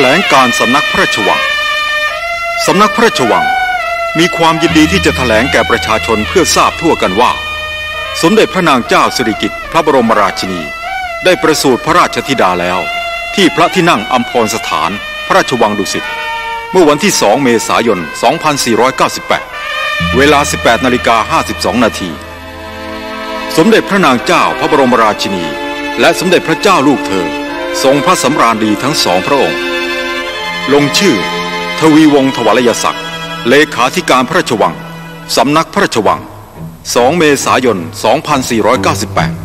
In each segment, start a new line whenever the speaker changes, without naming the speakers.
ลงการสำนักพระราชวังสำนักพระราชวังมีความยินดีที่จะแถลงแก่ประชาชนเพื่อทราบทั่วกันว่าสมเด็จพระนางเจ้าสิริกิติ์พระบรมราชินีได้ประสูติพระราชธิดาแล้วที่พระที่นั่งอัมพรสถานพระราชวังดุสิตเมื่อวันที่2 เมษายน 2498 เวลา 18:52 นาทีสมเด็จพระนางเจ้าพระบรมราชินีและสมเด็จพระเจ้าลูกเธอทรงพระสำราญดีทั้งสองพระองค์ลงชื่อทวีวงศ์ถวาลยศักดิ์เลขาธิการพระราชวังสำนักพระราชวัง2 เมษายน 2498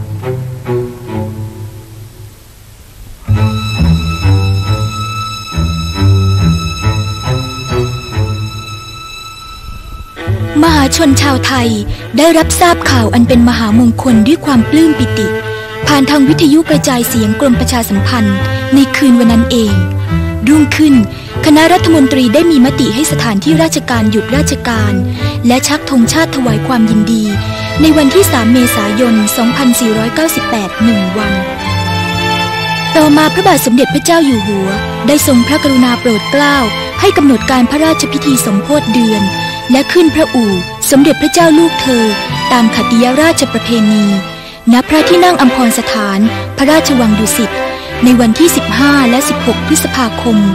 มหาชนชาวไทยได้รับทราบข่าวอันเป็นมหามงคลด้วยความปลื้มปิติผ่านทางวิทยุกระจายเสียงกรมประชาสัมพันธ์ในคืนวันนั้นเองรุ่งขึ้นคณะรัฐมนตรีได้มีมติให้สถานที่ราชการหยุดราชการและชักธงชาติถวายความยินดีในวันที่3 เมษายน 2498 1 วันต่อมาพระบาทสมเด็จพระเจ้าอยู่หัวได้ทรงพระกรุณาโปรดเกล้าให้กำหนดการพระราชพิธีสมโภชเดือนและขึ้นพระอู่สมเด็จพระเจ้าลูกเธอตามขัตติยราชประเพณีณพระที่นั่งอัมพรสถานพระราชวังดุสิตในวันที่15 และ 16 พฤษภาคม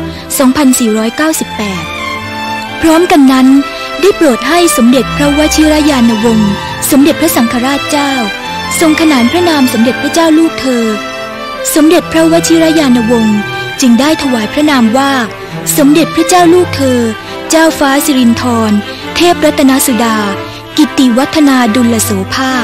2498 พร้อมกันนั้นได้โปรดให้สมเด็จพระวชิรยานวงศ์สมเด็จพระสังฆราชเจ้าทรงขนานพระนามสมเด็จพระเจ้าลูกเธอสมเด็จพระวชิรยานวงศ์จึงได้ถวายพระนามว่าสมเด็จพระเจ้าลูกเธอเจ้าฟ้าสิรินธรเทพรัตนสุดากิตติวัฒนาดุลโสภาค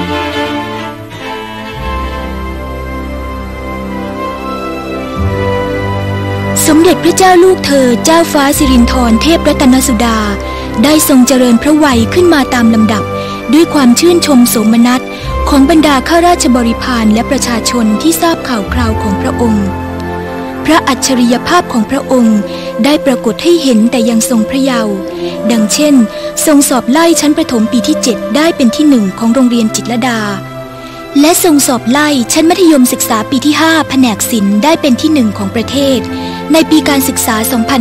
สมเด็จพระเจ้าลูกเธอเจ้าฟ้าสิรินธรเทพรัตนสุดาได้ทรงเจริญพระวัยขึ้นมาตามลำดับด้วยความชื่นชมโสมนัสของบรรดาข้าราชบริพารและประชาชนที่ทราบข่าวคราวของพระองค์พระอัจฉริยภาพของพระองค์ได้ปรากฏให้เห็นแต่ยังทรงพระเยาว์ดังเช่นทรงสอบไล่ชั้นประถมปีที่7ได้เป็นที่1ของโรงเรียนจิตรลดาและทรงสอบไล่ชั้นมัธยมศึกษาปีที่5แผนกศิลป์ได้เป็นที่1ของประเทศในปีการศึกษา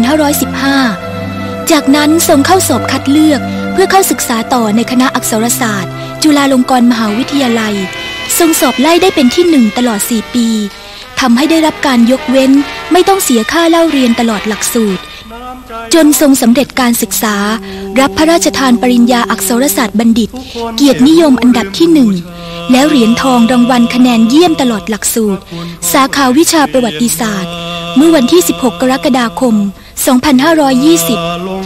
2515 จากนั้นทรงเข้าสอบคัดเลือกเพื่อเข้าศึกษาต่อในคณะอักษรศาสตร์จุฬาลงกรณ์มหาวิทยาลัยทรงสอบไล่ได้เป็นที่1ตลอด4 ปีทำให้ได้รับการยกเว้นไม่ต้องเสียค่าเล่าเรียนตลอดหลักสูตรจนทรงสำเร็จการศึกษารับพระราชทานปริญญาอักษรศาสตร์บัณฑิตเกียรตินิยมอันดับที่1แล้วเหรียญทองรางวัลคะแนนเยี่ยมตลอดหลักสูตรสาขาวิชาประวัติศาสตร์เมื่อวันที่16 กรกฎาคม 2520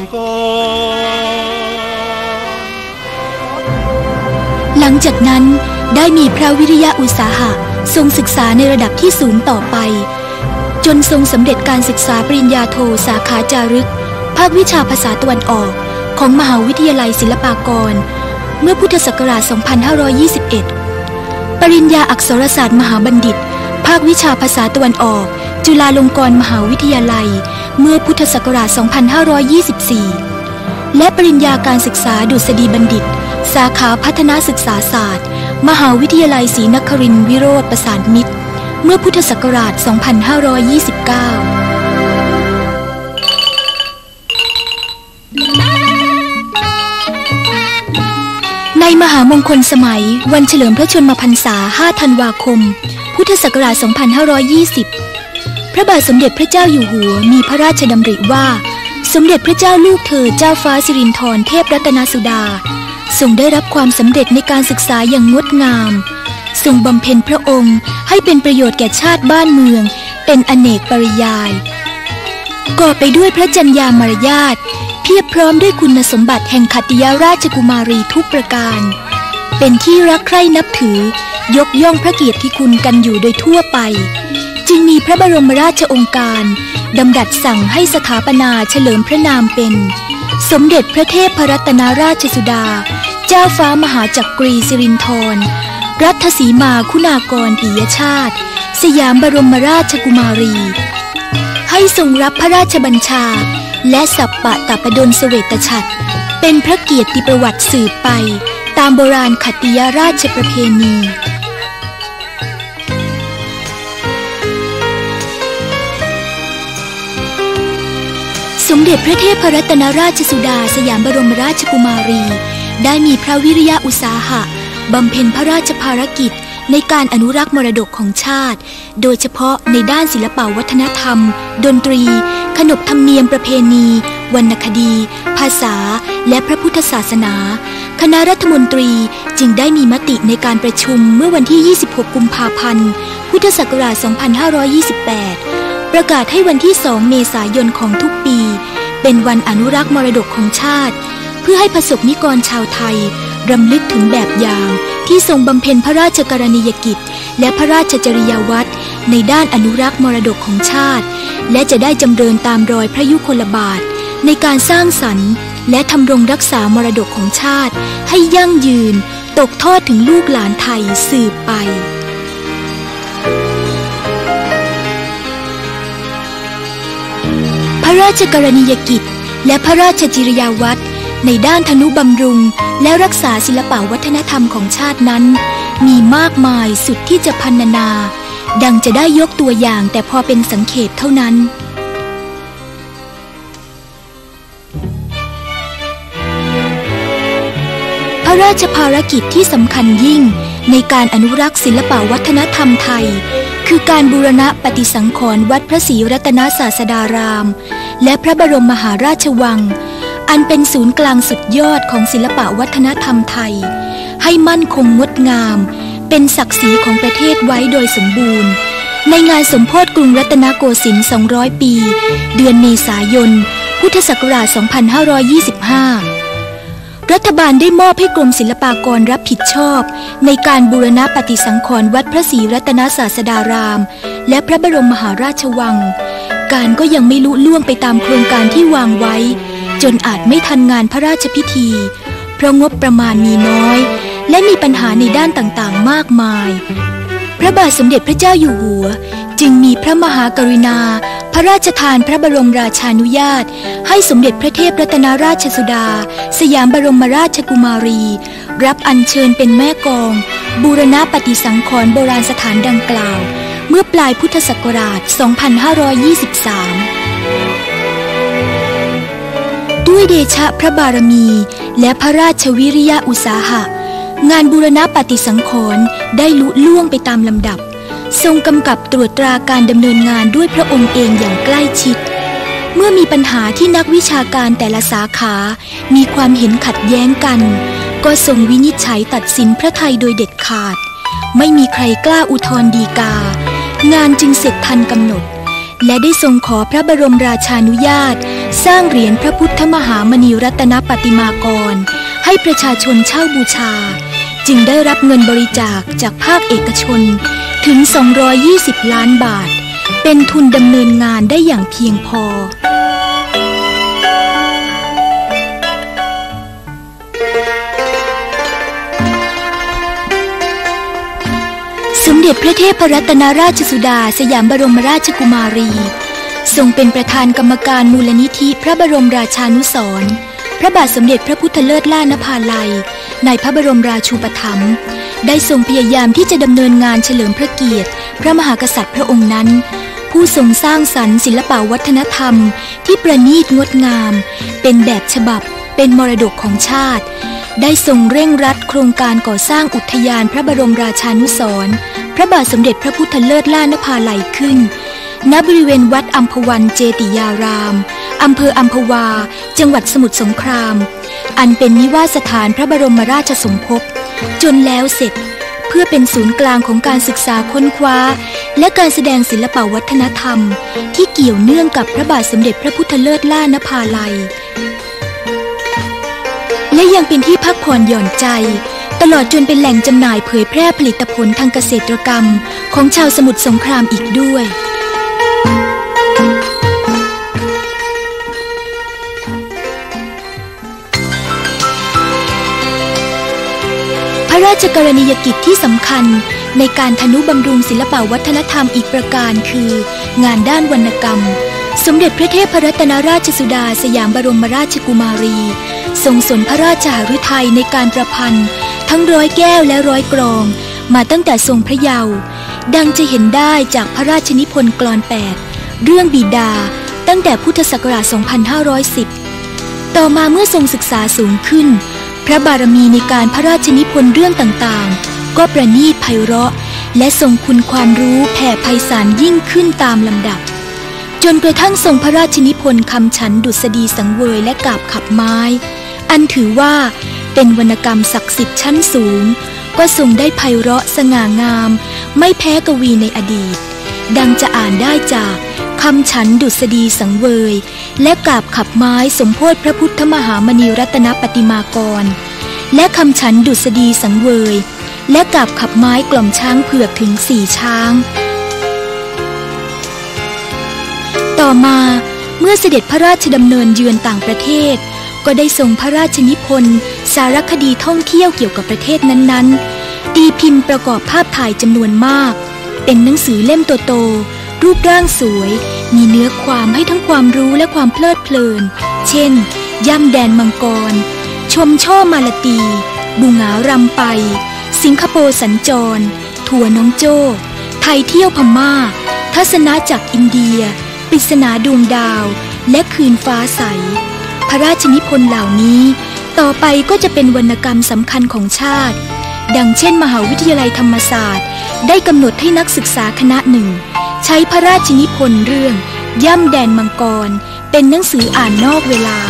หลังจากนั้นได้มีพระวิริยะอุตสาหะทรงศึกษาในระดับที่สูงต่อไปจนทรงสำเร็จการศึกษาปริญญาโทสาขาจารึกภาควิชาภาษาตะวันออกของมหาวิทยาลัยศิลปากรเมื่อพุทธศักราช 2521 ปริญญาอักษรศาสตร์มหาบัณฑิตภาควิชาภาษาตะวันออกจุฬาลงกรณ์มหาวิทยาลัยเมื่อพุทธศักราช 2524 และปริญญาการศึกษาดุษฎีบัณฑิตสาขาพัฒนาศึกษาศาสตร์มหาวิทยาลัยศรีนครินทร์วิโรจน์ประสานมิตรเมื่อพุทธศักราช 2529 ในมหามงคลสมัยวันเฉลิมพระชนมพรรษา 5 ธันวาคม พุทธศักราช 2520 พระบาทสมเด็จพระเจ้าอยู่หัวมีพระราชดำริว่าสมเด็จพระเจ้าลูกเธอเจ้าฟ้าสิรินธรเทพรัตนสุดาทรงได้รับความสำเร็จในการศึกษาอย่างงดงามทรงบำเพ็ญพระองค์ให้เป็นประโยชน์แก่ชาติบ้านเมืองเป็นอเนกปริยายก่อไปด้วยพระจัญญามารยาทเพียบพร้อมด้วยคุณสมบัติแห่งขัตติยราชกุมารีทุกประการเป็นที่รักใคร่นับถือยกย่องพระเกียรติคุณกันอยู่โดยทั่วไปจึงมีพระบรมราชโองการดำรัสสั่งให้สถาปนาเฉลิมพระนามเป็นสมเด็จพระเทพรัตนราชสุดาเจ้าฟ้ามหาจักรีสิรินธรรัตสีมาคุณากรปิยชาติสยามบรมราชกุมารีให้ทรงรับพระราชบัญชาและสัปปะตปดลเสวตฉัตรเป็นพระเกียรติประวัติสืบไปตามโบราณขัตติยราชประเพณีสมเด็จพระเทพรัตนราชสุดาสยามบรมราชกุมารีได้มีพระวิริยะอุตสาหะบำเพ็ญพระราชภารกิจในการอนุรักษ์มรดกของชาติโดยเฉพาะในด้านศิลปวัฒนธรรมดนตรีขนบธรรมเนียมประเพณีวรรณคดีภาษาและพระพุทธศาสนาคณะรัฐมนตรีจึงได้มีมติในการประชุมเมื่อวันที่ 26 กุมภาพันธ์ พุทธศักราช 2528 ประกาศให้วันที่ 2 เมษายนของทุกปีเป็นวันอนุรักษ์มรดกของชาติเพื่อให้ประสบนิกรชาวไทยรำลึกถึงแบบอย่างที่ทรงบำเพ็ญพระราชกรณียกิจและพระราชจริยวัตรในด้านอนุรักษ์มรดกของชาติและจะได้จำเริญตามรอยพระยุคลบาทในการสร้างสรรค์และทำรงรักษามรดกของชาติให้ยั่งยืนตกทอดถึงลูกหลานไทยสืบไปพระราชกรณียกิจและพระราชจริยวัตรในด้านทนุบำรุงและรักษาศิลปวัฒนธรรมของชาตินั้นมีมากมายสุดที่จะพรรณนาดังจะได้ยกตัวอย่างแต่พอเป็นสังเขปเท่านั้นพระราชภารกิจที่สำคัญยิ่งในการอนุรักษ์ศิลปวัฒนธรรมไทยคือการบูรณะปฏิสังขรณ์วัดพระศรีรัตนศาสดารามและพระบรมมหาราชวังอันเป็นศูนย์กลางสุดยอดของศิลปวัฒนธรรมไทยให้มั่นคงงดงามเป็นศักดิ์ศรีของประเทศไว้โดยสมบูรณ์ในงานสมโภชกรุงรัตนโกสินทร์200 ปีเดือนเมษายนพุทธศักราช 2525 รัฐบาลได้มอบให้กรมศิลปากรรับผิดชอบในการบูรณะปฏิสังขรณ์วัดพระศรีรัตนศาสดารามและพระบรมมหาราชวังการก็ยังไม่ลุล่วงไปตามโครงการที่วางไว้จนอาจไม่ทันงานพระราชพิธีเพราะงบประมาณมีน้อยและมีปัญหาในด้านต่างๆมากมายพระบาทสมเด็จพระเจ้าอยู่หัวจึงมีพระมหากรุณาพระราชทานพระบรมราชานุญาตให้สมเด็จพระเทพรัตนราชสุดาสยามบรมราชกุมารีรับอัญเชิญเป็นแม่กองบูรณะปฏิสังขรณ์โบราณสถานดังกล่าวเมื่อปลายพุทธศักราช 2523 ด้วยเดชะพระบารมีและพระราชวิริยะอุตสาหะงานบูรณะปฏิสังขรณ์ได้ลุล่วงไปตามลำดับทรงกำกับตรวจตราการดำเนินงานด้วยพระองค์เองอย่างใกล้ชิดเมื่อมีปัญหาที่นักวิชาการแต่ละสาขามีความเห็นขัดแย้งกันก็ทรงวินิจฉัยตัดสินพระทัยโดยเด็ดขาดไม่มีใครกล้าอุทธรณ์ฎีกางานจึงเสร็จทันกำหนดและได้ทรงขอพระบรมราชานุญาตสร้างเหรียญพระพุทธมหามณีรัตนปฏิมากรให้ประชาชนเช่าบูชาจึงได้รับเงินบริจาคจากภาคเอกชนถึง220 ล้านบาทเป็นทุนดำเนินงานได้อย่างเพียงพอสมเด็จพระเทพรัตนราชสุดาสยามบรมราชกุมารีทรงเป็นประธานกรรมการมูลนิธิพระบรมราชานุสรณ์พระบาทสมเด็จพระพุทธเลิศล่านภาลัยในพระบรมราชูปถัมภ์ได้ทรงพยายามที่จะดำเนินงานเฉลิมพระเกียรติพระมหากษัตริย์พระองค์นั้นผู้ทรงสร้างสรรค์ศิลปวัฒนธรรมที่ประณีตงดงามเป็นแบบฉบับเป็นมรดกของชาติได้ทรงเร่งรัดโครงการก่อสร้างอุทยานพระบรมราชานุสรณ์พระบาทสมเด็จพระพุทธเลิศล่านภาลัยขึ้นณบริเวณวัดอัมพวันเจติยารามอำเภออัมพวาจังหวัดสมุทรสงครามอันเป็นนิวาสถานพระบรมราชสมภพจนแล้วเสร็จเพื่อเป็นศูนย์กลางของการศึกษาค้นคว้าและการแสดงศิลปวัฒนธรรมที่เกี่ยวเนื่องกับพระบาทสมเด็จพระพุทธเลิศล่านภาลัยและยังเป็นที่พักผ่อนหย่อนใจตลอดจนเป็นแหล่งจำหน่ายเผยแพร่ผลิตผลทางเกษตรกรรมของชาวสมุทรสงครามอีกด้วยพระราชกรณียกิจที่สำคัญในการทนุบำรุงศิลปวัฒนธรรมอีกประการคืองานด้านวรรณกรรมสมเด็จพระเทพรัตนราชสุดาสยามบรมราชกุมารีทรงสนพระราชหฤทัยในการประพันธ์ทั้งร้อยแก้วและร้อยกลองมาตั้งแต่ทรงพระเยาว์ดังจะเห็นได้จากพระราชนิพนธ์กลอน8เรื่องบิดาตั้งแต่พุทธศักราช 2510 ต่อมาเมื่อทรงศึกษาสูงขึ้นพระบารมีในการพระราชนิพนธ์เรื่องต่างๆก็ประณีตไพเราะและทรงคุณความรู้แผ่ไพศาลยิ่งขึ้นตามลำดับจนกระทั่งทรงพระราชนิพนธ์คำฉันดุษฎีสังเวยและกาบขับไม้อันถือว่าเป็นวรรณกรรมศักดิ์สิทธิ์ชั้นสูงก็ทรงได้ไพเราะสง่างามไม่แพ้กวีในอดีตดังจะอ่านได้จากคำฉันดุษฎีสังเวยและกาบขับไม้สมโภชพระพุทธมหามณีรัตนปฏิมากรและคำฉันดุษฎีสังเวยและกาบขับไม้กล่อมช้างเผือกถึง4ช้างต่อมาเมื่อเสด็จพระราชดำเนินเยือนต่างประเทศก็ได้ทรงพระราชนิพนธ์สารคดีท่องเที่ยวเกี่ยวกับประเทศนั้นๆตีพิมพ์ประกอบภาพถ่ายจำนวนมากเป็นหนังสือเล่มโตๆรูปร่างสวยมีเนื้อความให้ทั้งความรู้และความเพลิดเพลินเช่นย่ำแดนมังกรชมช่อมาลาตีบูหงารำไปสิงคโปร์สัญจรทัวร์น้องโจ้ไทยเที่ยวพม่าทัศนะจากอินเดียปริศนาดวงดาวและคืนฟ้าใสพระราชนิพนธ์เหล่านี้ต่อไปก็จะเป็นวรรณกรรมสำคัญของชาติดังเช่นมหาวิทยาลัยธรรมศาสตร์ได้กำหนดให้นักศึกษาคณะหนึ่งใช้พระราชนิพนธ์เรื่องย่ำแดนมังกรเป็นหนังสืออ่านนอกเวลา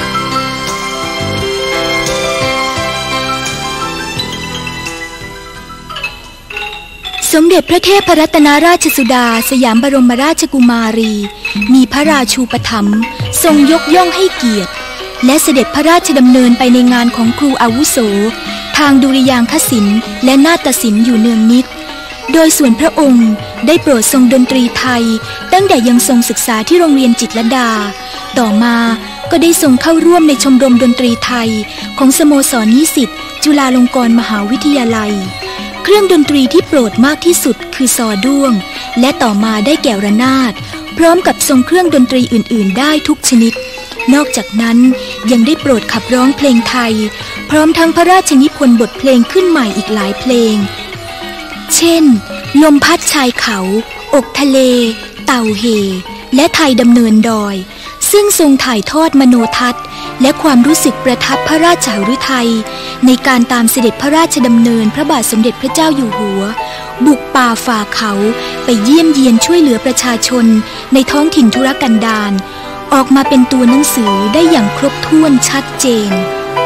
สมเด็จพระเทพรัตนราชสุดาสยามบรมราชกุมารีมีพระราชูปถัมภ์ทรงยกย่องให้เกียรติและเสด็จพระราชดำเนินไปในงานของครูอาวุโสทางดุริยางคศิลป์และนาฏศิลป์อยู่เนืองนิดโดยส่วนพระองค์ได้โปรดทรงดนตรีไทยตั้งแต่ยังทรงศึกษาที่โรงเรียนจิตรลดาต่อมาก็ได้ทรงเข้าร่วมในชมรมดนตรีไทยของสโมสรนิสิตจุฬาลงกรณ์มหาวิทยาลัยเครื่องดนตรีที่โปรดมากที่สุดคือซอด้วงและต่อมาได้แก่ระนาดพร้อมกับทรงเครื่องดนตรีอื่นๆได้ทุกชนิดนอกจากนั้นยังได้โปรดขับร้องเพลงไทยพร้อมทั้งพระราชนิพนธ์บทเพลงขึ้นใหม่อีกหลายเพลงเช่นลมพัดชายเขาอกทะเลเต่าเหและไทยดำเนินดอยซึ่งทรงถ่ายทอดมโนทัศน์และความรู้สึกประทับพระราชหฤทัยในการตามเสด็จพระราชดำเนินพระบาทสมเด็จพระเจ้าอยู่หัวบุกป่าฝ่าเขาไปเยี่ยมเยียนช่วยเหลือประชาชนในท้องถิ่นทุรกันดารออกมาเป็นตัวหนังสือได้อย่างครบถ้วนชัดเจน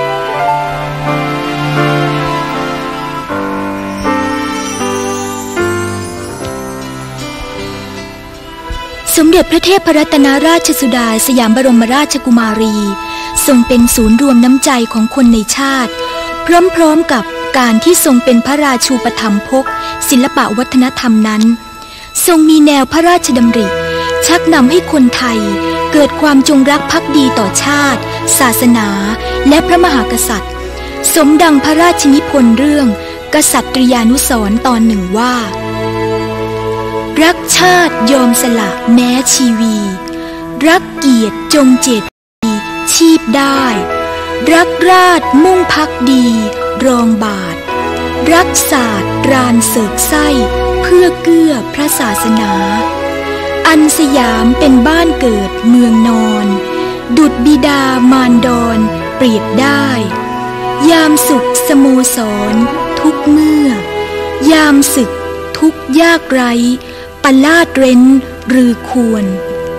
สมเด็จพระเทพรัตนราชสุดาสยามบรมราชกุมารีทรงเป็นศูนย์รวมน้ำใจของคนในชาติพร้อมๆกับการที่ทรงเป็นพระราชูปถัมภกศิลปวัฒนธรรมนั้นทรงมีแนวพระราชดำริชักนำให้คนไทยเกิดความจงรักภักดีต่อชาติศาสนาและพระมหากษัตริย์สมดังพระราชนิพนธ์เรื่องกษัตริยานุสรณ์ตอนหนึ่งว่ารักชาติยอมสละแม้ชีวีรักเกียรติจงเจตชีพได้รักราชมุ่งพักดีรองบาทรักศาสตร์รานเสกไส้เพื่อเกื้อพระศาสนาอันสยามเป็นบ้านเกิดเมืองนอนดุจบิดามารดอนเปรียบได้ยามสุขสโมสรทุกเมื่อยามศึกทุกยากไร้ปลาดเร้นหรือควร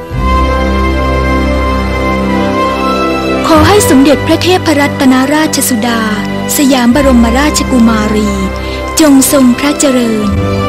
ขอให้สมเด็จพระเทพรัตนราชสุดาสยามบรมราชกุมารีจงทรงพระเจริญ